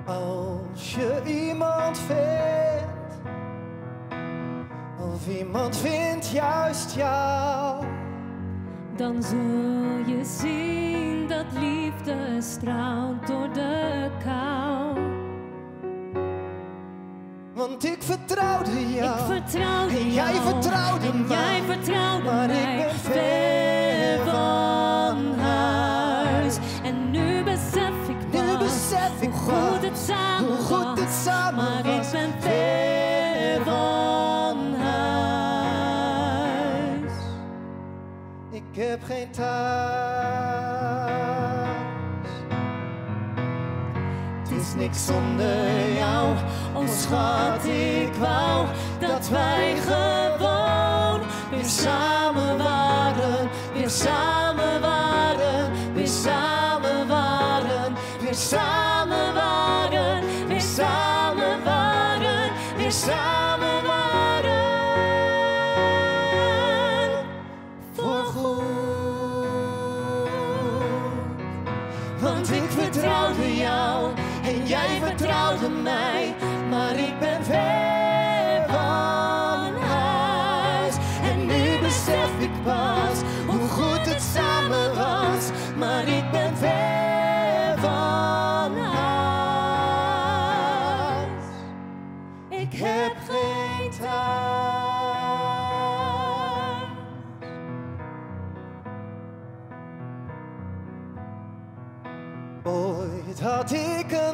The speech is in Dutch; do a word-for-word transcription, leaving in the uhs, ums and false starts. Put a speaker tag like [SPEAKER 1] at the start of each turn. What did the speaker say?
[SPEAKER 1] Als je iemand vindt, of iemand vindt juist jou,
[SPEAKER 2] dan zul je zien dat liefde straalt door de kou.
[SPEAKER 1] Want ik vertrouwde jou,
[SPEAKER 2] ik vertrouwde
[SPEAKER 1] en jij
[SPEAKER 2] jou,
[SPEAKER 1] vertrouwde
[SPEAKER 2] en
[SPEAKER 1] mij,
[SPEAKER 2] jij vertrouwde
[SPEAKER 1] maar
[SPEAKER 2] mij.
[SPEAKER 1] ik ben ver van huis.
[SPEAKER 2] En nu besef ik pas,
[SPEAKER 1] nu besef ik
[SPEAKER 2] hoe goed het samen
[SPEAKER 1] hoe goed het samen
[SPEAKER 2] maar
[SPEAKER 1] was.
[SPEAKER 2] ik ben ver van huis.
[SPEAKER 1] Ik heb geen thuis. Het is niks zonder jou, oh schat, ik wou dat wij gewoon weer samen waren, weer samen waren, weer samen waren, weer samen waren, weer samen waren, weer samen waren, voorgoed. Want ik vertrouwde jou en jij vertrouwde mij, maar ik ben ver van huis. En nu besef ik pas hoe goed het samen was, maar ik ben ver van huis. Ik heb geen thuis. Ooit had ik een